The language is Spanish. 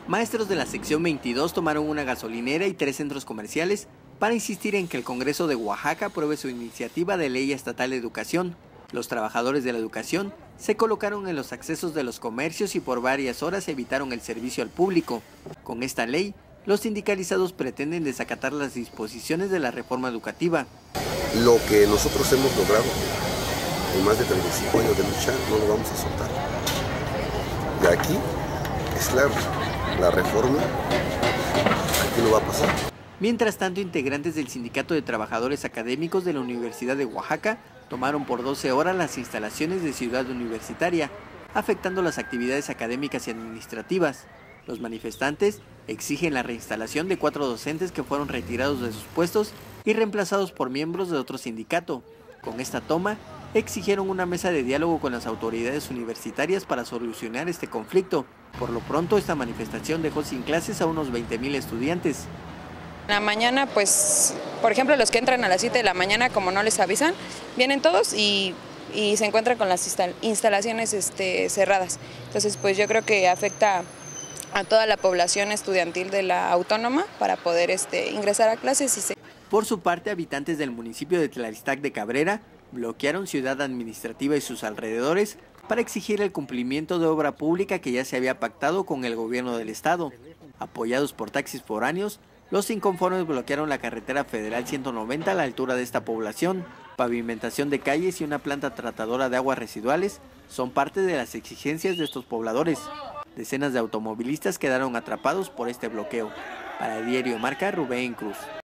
Maestros de la sección 22 tomaron una gasolinera y 3 centros comerciales para insistir en que el Congreso de Oaxaca apruebe su iniciativa de ley estatal de educación. Los trabajadores de la educación se colocaron en los accesos de los comercios y por varias horas evitaron el servicio al público. Con esta ley, los sindicalizados pretenden desacatar las disposiciones de la reforma educativa. Lo que nosotros hemos logrado en más de 35 años de lucha no lo vamos a soltar. De aquí es claro, la reforma aquí no va a pasar. Mientras tanto, integrantes del Sindicato de Trabajadores Académicos de la Universidad de Oaxaca tomaron por 12 horas las instalaciones de Ciudad Universitaria, afectando las actividades académicas y administrativas. Los manifestantes exigen la reinstalación de 4 docentes que fueron retirados de sus puestos y reemplazados por miembros de otro sindicato. Con esta toma, exigieron una mesa de diálogo con las autoridades universitarias para solucionar este conflicto. Por lo pronto, esta manifestación dejó sin clases a unos 20,000 estudiantes. En la mañana, pues, por ejemplo, los que entran a las 7 de la mañana, como no les avisan, vienen todos y se encuentran con las instalaciones cerradas. Entonces, pues yo creo que afecta a toda la población estudiantil de la Autónoma para poder ingresar a clases. Por su parte, habitantes del municipio de Tlalixtac de Cabrera bloquearon Ciudad Administrativa y sus alrededores para exigir el cumplimiento de obra pública que ya se había pactado con el gobierno del estado. Apoyados por taxis foráneos, los inconformes bloquearon la carretera federal 190 a la altura de esta población. Pavimentación de calles y una planta tratadora de aguas residuales son parte de las exigencias de estos pobladores. Decenas de automovilistas quedaron atrapados por este bloqueo. Para el diario Marca, Rubén Cruz.